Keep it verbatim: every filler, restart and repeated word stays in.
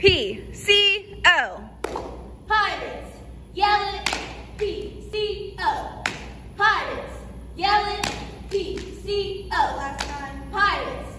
P C O. Pirates, yell it, P C O. Pirates, yell it, P C O. Last time. Pirates.